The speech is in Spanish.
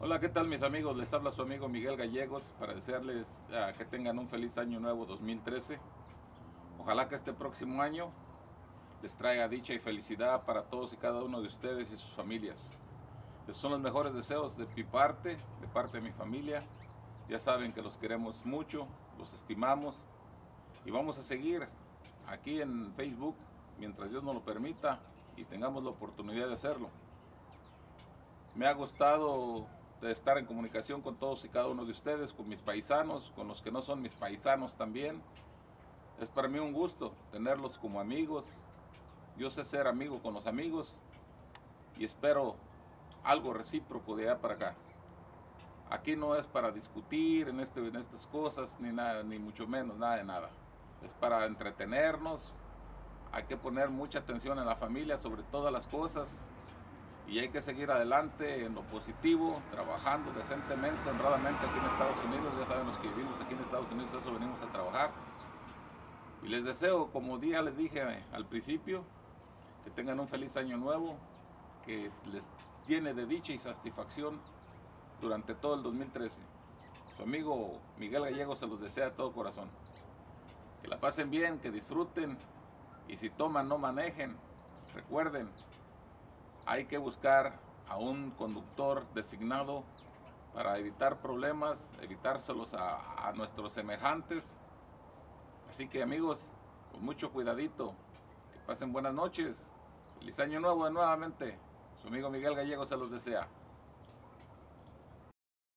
Hola, ¿qué tal mis amigos? Les habla su amigo Miguel Gallegos para desearles que tengan un feliz año nuevo 2013. Ojalá que este próximo año les traiga dicha y felicidad para todos y cada uno de ustedes y sus familias. Estos son los mejores deseos de mi parte, de parte de mi familia. Ya saben que los queremos mucho, los estimamos y vamos a seguir aquí en Facebook mientras Dios nos lo permita y tengamos la oportunidad de hacerlo. Me ha gustado de estar en comunicación con todos y cada uno de ustedes, con mis paisanos, con los que no son mis paisanos también. Es para mí un gusto tenerlos como amigos. Yo sé ser amigo con los amigos y espero algo recíproco de allá para acá. Aquí no es para discutir en estas cosas, ni nada, ni mucho menos, nada de nada. Es para entretenernos. Hay que poner mucha atención en la familia sobre todas las cosas. Y hay que seguir adelante en lo positivo, trabajando decentemente, honradamente aquí en Estados Unidos. Ya saben los que vivimos aquí en Estados Unidos, eso venimos a trabajar. Y les deseo, como ya les dije al principio, que tengan un feliz año nuevo, que les llene de dicha y satisfacción durante todo el 2013. Su amigo Miguel Gallego se los desea de todo corazón. Que la pasen bien, que disfruten y si toman no manejen. Recuerden, hay que buscar a un conductor designado para evitar problemas, evitárselos a nuestros semejantes. Así que amigos, con mucho cuidadito, que pasen buenas noches. Feliz año nuevo nuevamente. Su amigo Miguel Gallego se los desea.